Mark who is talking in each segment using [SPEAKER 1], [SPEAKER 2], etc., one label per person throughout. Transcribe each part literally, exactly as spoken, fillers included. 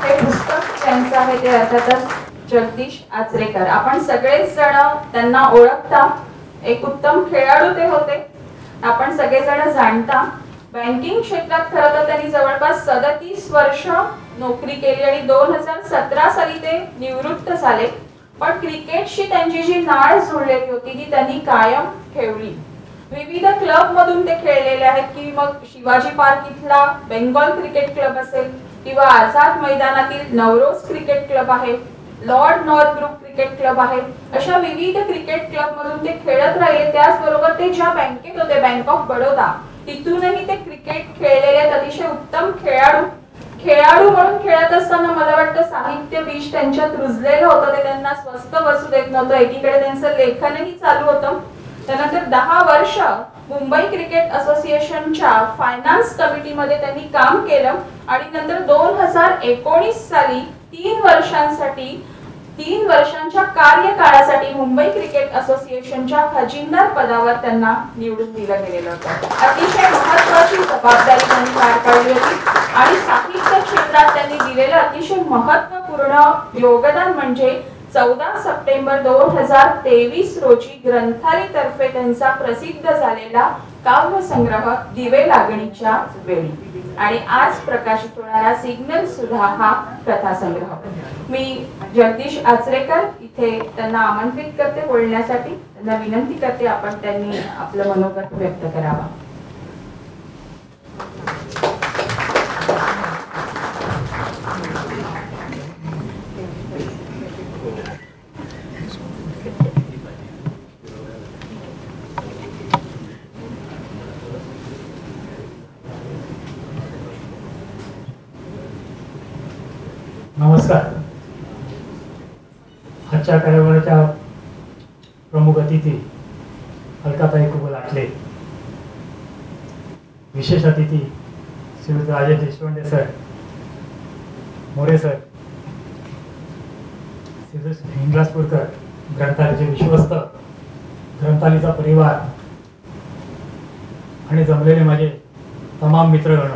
[SPEAKER 1] हे पुस्तक त्यांचं आहे ते अर्थातच जगदीश आचरेकर. आपण सगळेच जण त्यांना ओळखता. एक उत्तम खेळाडू ते होते, आपण सगळेजण जाणता. बँकिंग क्षेत्रात खरं तर त्यांनी जवळपास सदतीस वर्ष नोकरी केली आणि दोन हजार सतरा साली ते निवृत्त झाले. पण क्रिकेटशी त्यांची जी नाळ जुळलेली होती ती त्यांनी कायम ठेवली. विविध क्लब मधून ते खेळलेले आहेत, की मग शिवाजी पार्क इथला बेंगॉल क्रिकेट क्लब असेल किंवा आझाद मैदानातील नवरोज क्रिकेट क्लब आहे, लॉर्ड नॉर्थब्रुक क्रिकेट क्लब आहे, अशा विविध क्रिकेट क्लब मधून ते खेळत राहिले. त्याचबरोबर ते ज्या बँकेत होते, बँक ऑफ बडोदा, तिथूनही ते क्रिकेट खेळलेले आहेत. अतिशय उत्तम खेळाडू. खेळाडू म्हणून खेळत असताना मला वाटतं साहित्य विष त्यांच्यात रुजलेलं होतं, ते त्यांना स्वस्थ बसू देत नव्हतं. एकीकडे त्यांचं लेखनही चालू होतं. त्यानंतर दहा वर्ष मुंबई क्रिकेट असोसिएशनच्या फायनान्स कमिटीमध्ये त्यांनी काम केलं आणि नंतर दोन हजार एकोणीस साली तीन वर्षांसाठी तीन वर्षांच्या कार्यकाळासाठी मुंबई क्रिकेट असोसिएशनच्या खजिनदार पदावर त्यांना निवडून दिलं गेलेलं होतं. अतिशय महत्त्वाची जबाबदारी त्यांनी पार पाडली होती आणि साहित्य क्षेत्रात त्यांनी दिलेलं अतिशय महत्त्वपूर्ण योगदान म्हणजे चौदा सप्टेंबर दोन हजार तेवीस रोजी ग्रंथालयातर्फे त्यांचा प्रसिद्ध झालेला काव्यसंग्रह दिवे लागणीच्या वेळी आणि आज प्रकाशित होणारा सिग्नल सुद्धा हा कथासंग्रह. मी जगदीश आचरेकर इथे त्यांना आमंत्रित करते बोलण्यासाठी. त्यांना विनंती करते आपण त्यांनी आपलं मनोगत व्यक्त करावा.
[SPEAKER 2] नमस्कार. आजच्या कार्यक्रमाच्या प्रमुख अतिथी अलकाताई कुबल आटले, विशेष अतिथी श्रीयुत राजेश देशपांडे सर, मोरे सर, श्रीयुत हिंगलाजपूरकर, ग्रंथालयाचे विश्वस्त, ग्रंथालयाचा परिवार आणि जमलेले माझे तमाम मित्रगण.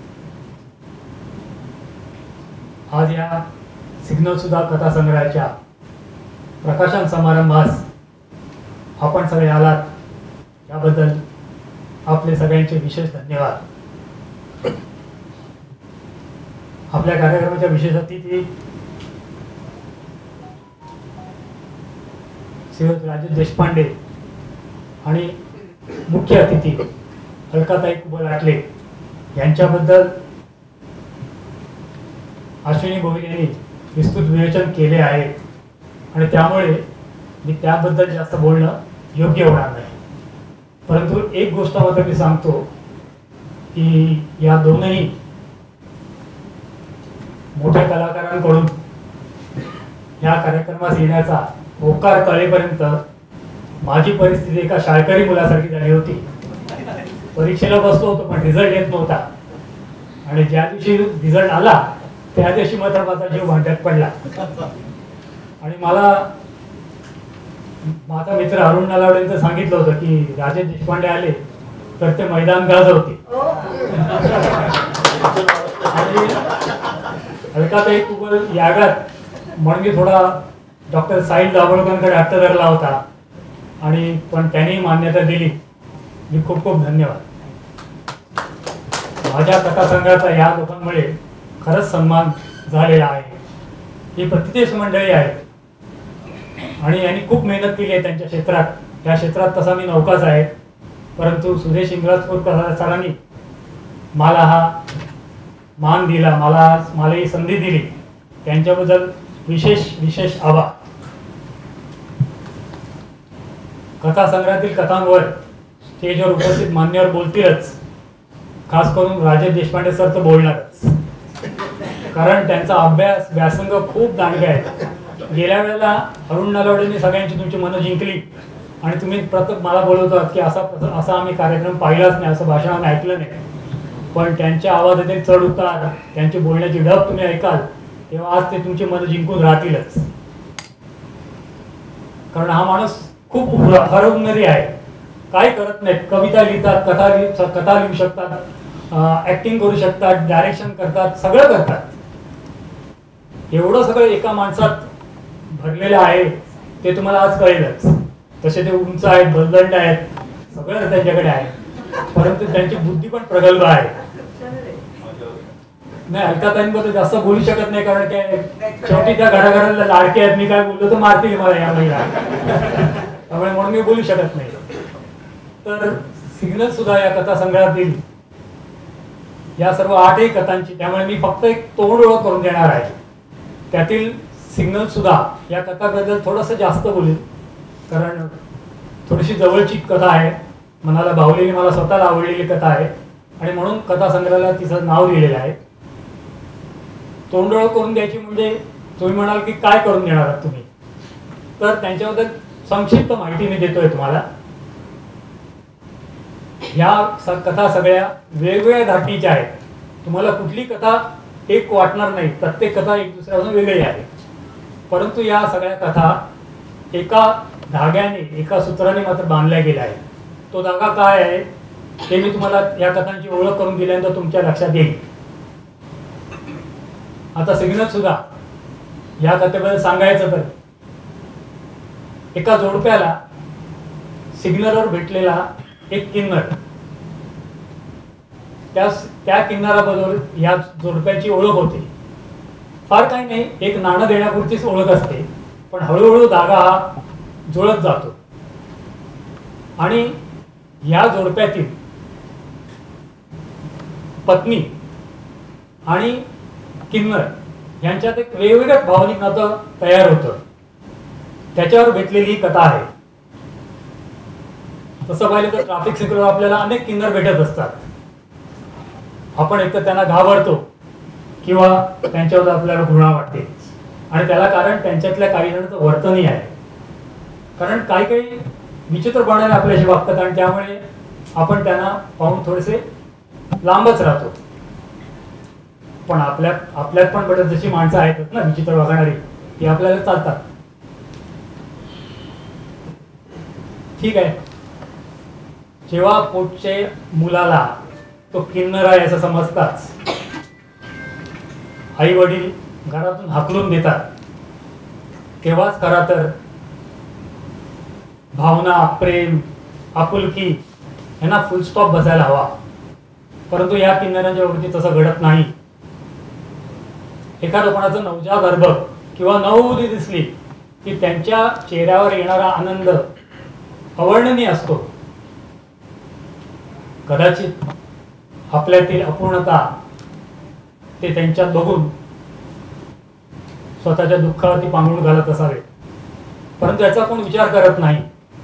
[SPEAKER 2] आज या सिग्नल सुद्धा कथासंग्रहाच्या प्रकाशन समारंभास आपण सगळे आलात, याबद्दल आपले सगळ्यांचे विशेष धन्यवाद. आपल्या कार्यक्रमाच्या विशेष अतिथी श्रीयुत राजेश देशपांडे आणि मुख्य अतिथी अलकाताई कुबल आटले यांच्याबद्दल अश्विनी गोविल यांनी विस्तृत विवेचन केले आहे आणि त्यामुळे मी त्याबद्दल जास्त बोलणं योग्य होणार नाही. परंतु एक गोष्ट मात्र मी सांगतो की या दोनही मोठ्या कलाकारांकडून या कार्यक्रमास येण्याचा होकार कळेपर्यंत माझी परिस्थिती एका शाळकरी मुलासारखी झाली होती. परीक्षेला बसलो होतो पण रिझल्ट येत नव्हता आणि ज्या दिवशी रिझल्ट आला त्या दिवशी मात्र माझा जीव भांड्यात पडला आणि मला माझा मित्र अरुण नलावडेंचं सांगितलं होतं की राजेश देशपांडे आले तर ते मैदान गाजवते. आणि अलकाताई कुबल यागात म्हणून मी थोडा डॉक्टर साहिल दाभोळकरांकडे हट्ट धरला होता आणि पण त्यांनी मान्यता दिली. मी खूप खूप धन्यवाद. माझ्या कथासंग्रहाचा या लोकांमुळे खरंच सन्मान झालेला आहे. ही प्रतिष्ठित मंडळी आहेत आणि यांनी खूप मेहनत केली आहे त्यांच्या क्षेत्रात. या क्षेत्रात तसा मी नौकाच आहे, परंतु सुरेश इंगलाजपूरकर सरांनी मला हा मान दिला, मला मला ही संधी दिली, त्यांच्याबद्दल विशेष विशेष आभार. कथासंग्रहातील कथांवर स्टेजवर उपस्थित मान्यवर बोलतीलच, खास करून राजेश देशपांडे सर तर बोलणारच, कारण त्यांचा अभ्यास व्यासंग खूप दांडगा आहे. गेल्या वेळेला अरुण नलावडेंनी सगळ्यांची तुमची मनं जिंकली आणि तुम्ही प्रत्येक मला बोलवतात की असा असा आम्ही कार्यक्रम पाहिलाच नाही, असं भाषण आम्ही ऐकलं नाही. पण त्यांच्या आवाजातील चढ उतार, त्यांची बोलण्याची ढब तुम्ही ऐकाल तेव्हा आज ते तुमची मनं जिंकून राहतीलच. कारण हा माणूस खूप हरवणारी आहे, काय करत नाहीत. कविता लिहितात, कथा लिह कथा लिहू शकतात, ऍक्टिंग करू शकतात, डायरेक्शन करतात, सगळं करतात. एवढं सगळं एका माणसात भरलेलं आहे ते तुम्हाला आज कळेलच. तसे ते उंच आहेत, बलदंड आहेत, सगळं त्यांच्याकडे आहे, परंतु त्यांची बुद्धी पण प्रगल्भ आहे. नाही, अलकाताईंबद्दल जास्त बोलू शकत नाही, कारण काय शेवटी त्या घराघराला लाडके आहेत. मी काय बोललो तर मारतील मला या महिला, त्यामुळे म्हणून मी बोलू शकत नाही. तर सिग्नल सुद्धा या कथा संग्रहातील या सर्व आठही कथांची, त्यामुळे मी फक्त एक तोंड ओळख करून देणार आहे. त्यातील सिग्नल सुद्धा या कथाबद्दल थोडंसं जास्त बोलेल, कारण थोडीशी जवळची कथा आहे, मनाला भावलेली, मला स्वतःला आवडलेली कथा आहे, आणि म्हणून कथा संग्रहाला तिचं नाव दिलेलं आहे. तोंड ओळख करून द्यायची म्हणजे तुम्ही म्हणाल की काय करून देणार आहात तुम्ही, तर त्यांच्याबद्दल संक्षिप्त माहिती मी देतोय तुम्हाला. ह्या कथा सगळ्या वेगवेगळ्या धाटणीच्या आहेत. तुम्हाला कुठली कथा एक वाटणार नाही, प्रत्येक कथा एक दुसऱ्यापासून वेगळी आहे, परंतु या सगळ्या कथा एका धाग्याने, एका सूत्राने मात्र बांधल्या गेल्या आहेत. तो धागा काय आहे ते मी तुम्हाला या कथांची ओळख करून दिल्यानंतर तुमच्या लक्षात येईल. आता सिग्नल सुद्धा या कथेबद्दल सांगायचं तर, एका जोडप्याला सिग्नलवर भेटलेला एक किन्नर, त्या त्या किन्नराबरोबर या जोडप्याची ओळख होते. फार काही नाही, एक नाणं देण्यापुरतीच ओळख असते, पण हळूहळू धागा हा जुळत जातो. आणि या जोडप्यातील पत्नी आणि किन्नर यांच्यात एक वेगवेगळं भावनिक नातं तयार होतं. त्याच्यावर भेटलेली ही कथा आहे. तसं पाहिलं तर ट्रॅफिक सिग्नलवर आपल्याला अनेक किन्नर भेटत असतात. आपण एक तर त्यांना घाबरतो किंवा त्यांच्यावर आपल्याला घृणा वाटते, आणि त्याला कारण त्यांच्यातल्या काही जणांचं वर्तनही आहे. कारण काही काही विचित्रपणाने आपल्याशी वागतात, आणि त्यामुळे आपण त्यांना पाहून थोडेसे लांबच राहतो. पण आपल्यात आपल्यात पण बरेच जशी माणसं आहेत ना विचित्र वागणारी, ती आपल्याला चालतात. ठीक आहे, जेव्हा पोटचे मुलाला तो किन्नर आहे असं समजताच आई वडील घरातून हाकलून देतात, तेव्हाच खरा तर भावना, प्रेम, आपुलकी यांना फुलस्टॉप बसायला हवा. परंतु या किन्नरांच्या बाबतीत तसं घडत नाही. एखादं कोणाचं नवजात गर्भ किंवा नववधू दिसली की त्यांच्या चेहऱ्यावर येणारा आनंद अवर्णनीय असतो. कदाचित आपल्यातील अपूर्णता ते त्यांच्यात बघून स्वतःच्या दुःखावरती पांघरून घालत असावे, परंतु याचा कोण विचार करत नाही.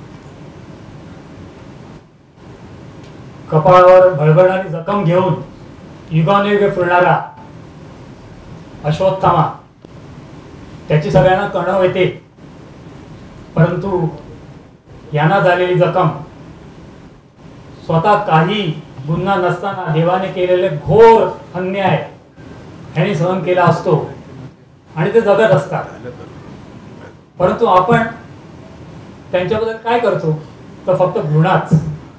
[SPEAKER 2] कपाळावर भळभळणारी जखम घेऊन युगानुयुगे फिरणारा अश्वत्थामा, त्याची सगळ्यांना कणव येते, परंतु यांना झालेली जखम स्वतः काही गुन्हा नसताना देवाने केलेले घोर अन्याय ह्याने सहन केला असतो, आणि ते जगत असतात. परंतु आपण त्यांच्याबद्दल काय करतो तर फक्त घृणाच.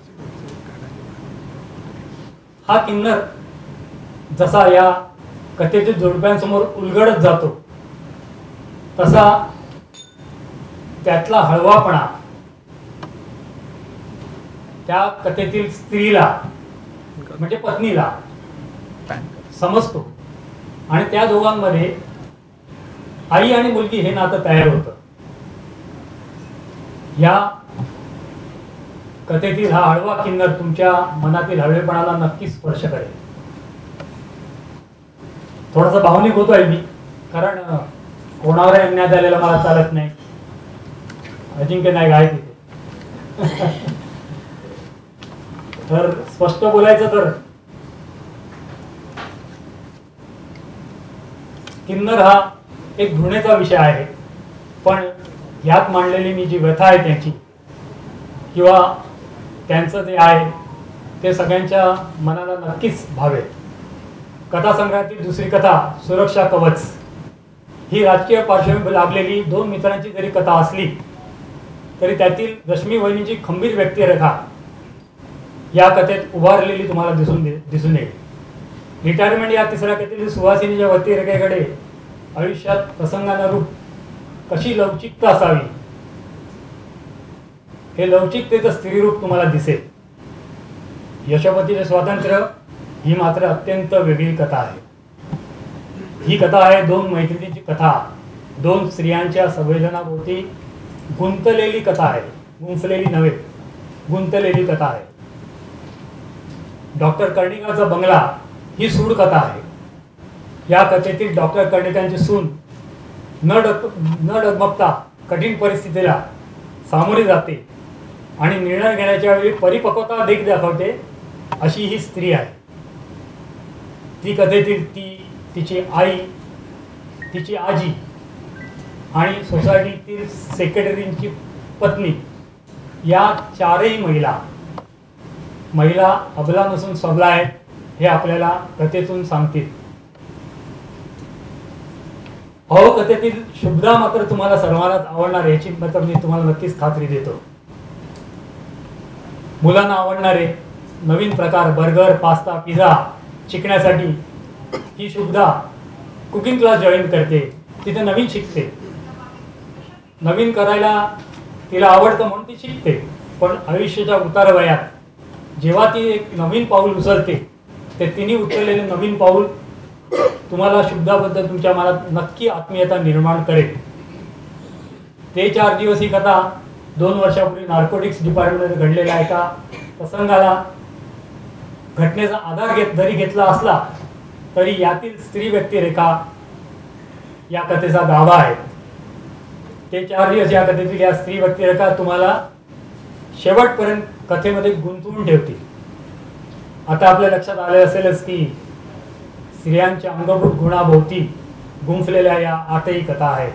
[SPEAKER 2] हा किन्नर जसा या कथेतील जोडप्यांसमोर उलगडत जातो, तसा त्यातला हळवापणा त्या कथेतील स्त्रीला म्हणजे पत्नीला समजतो, आणि त्या दोघांमध्ये आई आणि मुलगी हे नातं तयार होतं. या कथेतील हा हळवा किन्नर तुमच्या मनातील हळवेपणाला नक्कीच स्पर्श करेल. थोडासा भावनिक होतोय मी, कारण कोणावर अन्याय झालेला मला चालत नाही. अजिंक्य नाईक आहे तिथे. तर स्पष्ट बोलायचं तर किन्नर हा एक घृणेचा विषय आहे, पण यात मांडलेली मी जी व्यथा आहे त्यांची किंवा त्यांचं जे आहे ते सगळ्यांच्या मनाला नक्कीच भावेल. कथासंग्रहातील दुसरी कथा सुरक्षा कवच ही राजकीय पार्श्वभूमी लाभलेली दोन मित्रांची जरी कथा असली तरी त्यातील रश्मी वहिनीची खंबीर व्यक्तिरेखा या कथेत उभारलेली तुम्हाला दिसून दिसून येईल. रिटायरमेंट या तिसऱ्या कथेतील सुहासिनीच्या व्यक्तिरेखेकडे आयुष्यात प्रसंगानुरूप कशी लवचिकता असावी हे लवचिकतेचं स्त्रीरूप तुम्हाला दिसेल. यशोमतीचे स्वातंत्र्य ही मात्र अत्यंत वेगळी कथा आहे. ही कथा आहे दोन मैत्रिणीची कथा, दोन स्त्रियांच्या संवेदनाभोवती गुंतलेली कथा आहे. गुंफलेली नव्हे, गुंतलेली कथा आहे. डॉक्टर कर्णिकाचा बंगला ही सूड कथा आहे. या कथेतील डॉक्टर कर्णिकांची सून न डग न डगमगता कठीण परिस्थितीला सामोरी जाते आणि निर्णय घेण्याच्या वेळी परिपक्वता देखील दाखवते अशी ही स्त्री आहे. ती कथेतील ती, तिची आई, तिची आजी आणि सोसायटीतील सेक्रेटरींची पत्नी या चारही महिला महिला अबला नसून सबला आहेत हे आपल्याला कथेतून सांगतील. अहो, कथेतील शुभदा मात्र तुम्हाला सर्वांनाच आवडणार याची मात्र मी तुम्हाला नक्कीच खात्री देतो. मुलांना आवडणारे नवीन प्रकार बर्गर, पास्ता, पिझ्झा शिकण्यासाठी ही शुभदा कुकिंग क्लास जॉईन करते. तिथे नवीन शिकते. नवीन करायला तिला आवडतं म्हणून ती शिकते. पण आयुष्याच्या उतार वयात जेव्हा ती एक नवीन पाऊल उचलते ते तिने उचललेले नवीन पाऊल तुम्हाला शुभदाबद्दल तुमच्या मनात नक्की आत्मीयता निर्माण करेल. ते चार दिवस ही कथा दोन वर्षापूर्वी नार्कोटिक्स डिपार्टमेंटमध्ये घडलेल्या एका प्रसंगाला घटनेचा आधार घेत जरी घेतला असला तरी यातील स्त्री व्यक्तिरेखा या कथेचा गाभा आहे. ते चार दिवस या कथेतील या स्त्री व्यक्तिरेखा तुम्हाला शेवटपर्यंत कथेमध्ये गुंतवून ठेवतील. आता आपल्या लक्षात आले असेलच की स्त्रियांच्या अंगभूत गुणाभोवती गुंफलेल्या या आठही कथा आहेत.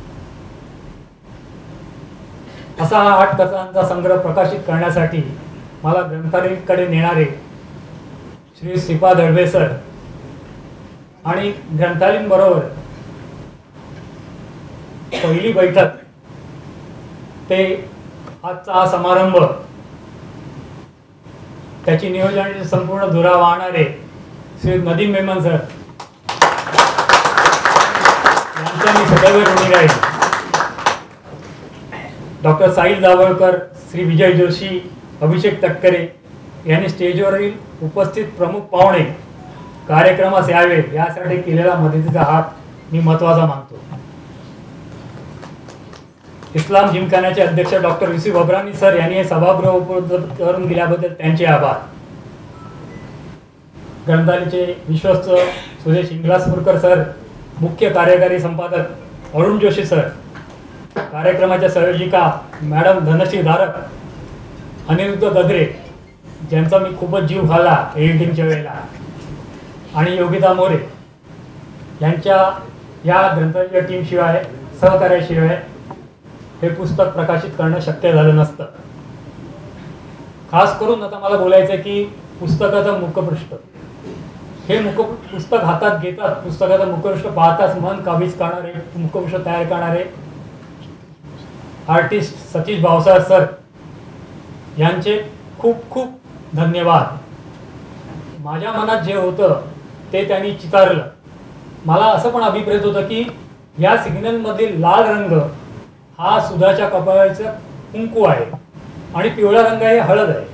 [SPEAKER 2] असा हा आठ कथांचा संग्रह प्रकाशित करण्यासाठी मला ग्रंथालयाकडे नेणारे श्री श्रीपाद दळवे सर आणि ग्रंथालयांबरोबर पहिली बैठक ते आजचा हा समारंभ त्याची नियोजनाची संपूर्ण धुरा वाहणारे श्री नदीम मेमन सर यांच्या मी सदैव ऋणी राहील. डॉक्टर साहिल दाभोळकर, श्री विजय जोशी, अभिषेक तटकरे यांनी स्टेजवरील उपस्थित प्रमुख पाहुणे कार्यक्रमास यावे यासाठी केलेला मदतीचा हात मी महत्वाचा मानतो. इस्लाम जिमखान्याचे अध्यक्ष डॉक्टर विसी वब्रानी सर यांनी हे सभागृह उपलब्ध करून दिल्याबद्दल त्यांचे आभार. ग्रंथालयाचे विश्वस्त सुदेश इंगलासपूरकर सर, मुख्य कार्यकारी संपादक अरुण जोशी सर, कार्यक्रमाच्या संयोजिका मॅडम धनश्री धारक, अनिरुद्ध गद्रे ज्यांचा मी खूपच जीव खाल्ला एडिटिंगच्या वेळेला, आणि योगिता मोरे यांच्या या ग्रंथालयाच्या टीमशिवाय सहकार्याशिवाय हे पुस्तक प्रकाशित करणं शक्य झालं नसतं. खास करून आता मला बोलायचं आहे की पुस्तकाचं मुखपृष्ठ हे मुख पुस्तक हातात घेतात, पुस्तकाचं मुखपृष्ठ पाहताच मन काबीज करणारे मुखपृष्ठ तयार करणारे आर्टिस्ट सतीश भावसार सर यांचे खूप खूप धन्यवाद. माझ्या मनात जे होतं ते त्यांनी चितारलं. मला असं पण अभिप्रेत होतं की या सिग्नलमधील लाल रंग हा सुधाच्या कपाळाचा कुंकू आहे आणि पिवळा रंग हे हळद आहे.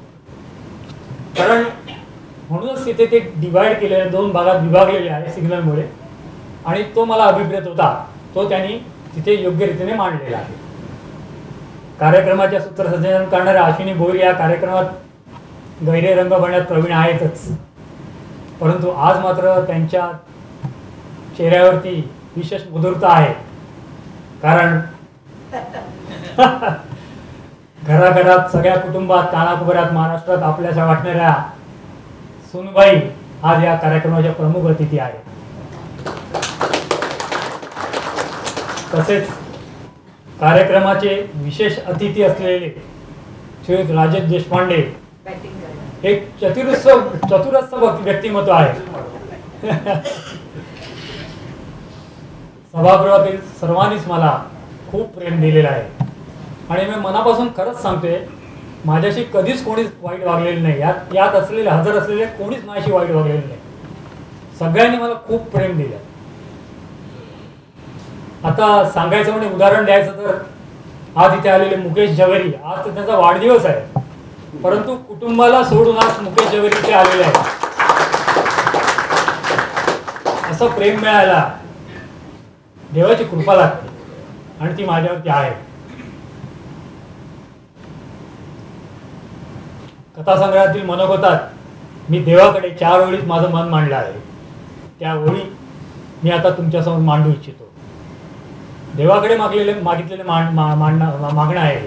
[SPEAKER 2] कारण म्हणूनच तिथे ते डिवाइड केलेले, दोन भागात विभागलेले आहे सिग्नलमुळे, आणि तो मला अभिप्रेत होता. तो त्यांनी तिथे योग्य रीतीने मांडलेला आहे. कार्यक्रमाच्या सूत्रसंचालन करणाऱ्या अश्विनी भोईर या कार्यक्रमात गैरे रंग भरण्यात प्रवीण आहेतच, परंतु आज मात्र त्यांच्या चेहऱ्यावरती विशेष मधुरता आहे. कारण घराघरात सगळ्या कुटुंबात कानाकोपऱ्यात महाराष्ट्रात आपल्याशा वाटणाऱ्या सुनबाई आज या कार्यक्रमाच्या प्रमुख अतिथी आहेत. तसेच कार्यक्रमाचे विशेष अतिथी असलेले श्री राजेश देशपांडे एक चतुरस्थ चतुरस्थ व्यक्तिमत्व आहे. सभागृहातील सर्वांनीच मला खूप प्रेम दिलेलं आहे आणि मी मनापासून खरंच सांगतोय, माझ्याशी कधीच कोणीच वाईट वागलेलं नाही. यात यात असलेले हजर असलेले कोणीच माझ्याशी वाईट वागलेलं नाही. सगळ्यांनी मला खूप प्रेम दिलं. आता सांगायचं म्हणजे उदाहरण द्यायचं तर आज इथे आलेले मुकेश जवेरी, आज तर त्यांचा वाढदिवस आहे, परंतु कुटुंबाला सोडून आज मुकेश जवेरी इथे आलेले आहेत. असं प्रेम मिळायला देवाची कृपा लागते आणि ती माझ्यावरती आहे. कथासंग्रहातील मनोगतात मी देवाकडे चार ओळीत माझं मन मांडलं आहे. त्या ओळी मी आता तुमच्यासमोर मांडू इच्छितो. देवाकडे मागलेले मागितलेले मान मा, मांडणं मागणं आहे.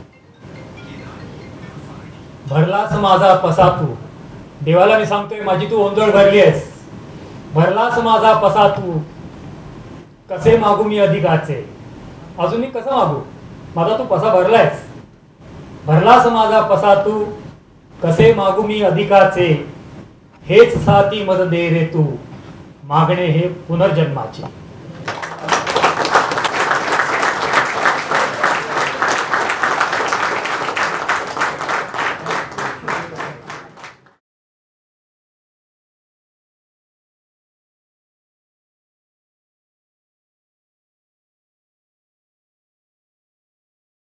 [SPEAKER 2] भरलास माझा पसा तू, देवाला मी सांगतोय माझी तू ओंजळ भरली आहेस. भरलास माझा पसा तू, कसे मागू मी अधिकाचे. अजून मी कसं मागू, माझा तू पसा भरलायस. भरलास माझा पसा तू, कसे मागू मी अधिकाचे. हेच साथी मद दे रे तू, मागणे हे पुनर्जन्माचे.